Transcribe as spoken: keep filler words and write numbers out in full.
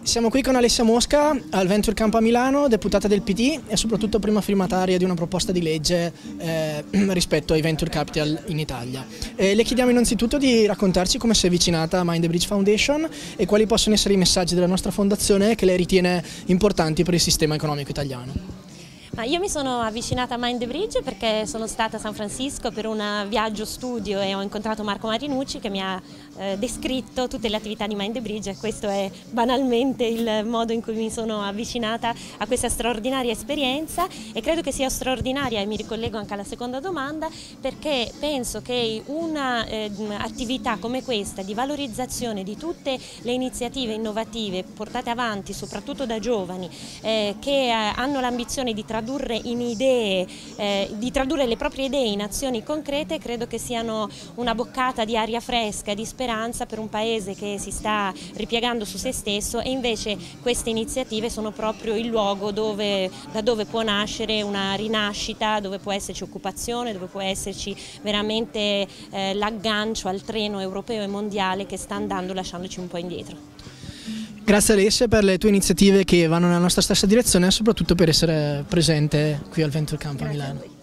Siamo qui con Alessia Mosca al Venture Camp a Milano, deputata del P D e soprattutto prima firmataria di una proposta di legge eh, rispetto ai Venture Capital in Italia. Eh, le chiediamo innanzitutto di raccontarci come si è avvicinata a Mind the Bridge Foundation e quali possono essere i messaggi della nostra fondazione che lei ritiene importanti per il sistema economico italiano. Ma io mi sono avvicinata a Mind the Bridge perché sono stata a San Francisco per un viaggio studio e ho incontrato Marco Marinucci che mi ha eh, descritto tutte le attività di Mind the Bridge, e questo è banalmente il modo in cui mi sono avvicinata a questa straordinaria esperienza, e credo che sia straordinaria, e mi ricollego anche alla seconda domanda, perché penso che un'attività eh, come questa di valorizzazione di tutte le iniziative innovative portate avanti soprattutto da giovani eh, che eh, hanno l'ambizione di tradurre in idee, eh, di tradurre le proprie idee in azioni concrete, credo che siano una boccata di aria fresca, di speranza per un paese che si sta ripiegando su se stesso, e invece queste iniziative sono proprio il luogo dove, da dove può nascere una rinascita, dove può esserci occupazione, dove può esserci veramente eh, l'aggancio al treno europeo e mondiale che sta andando lasciandoci un po' indietro. Grazie Alessia per le tue iniziative che vanno nella nostra stessa direzione e soprattutto per essere presente qui al Venture Camp a Milano.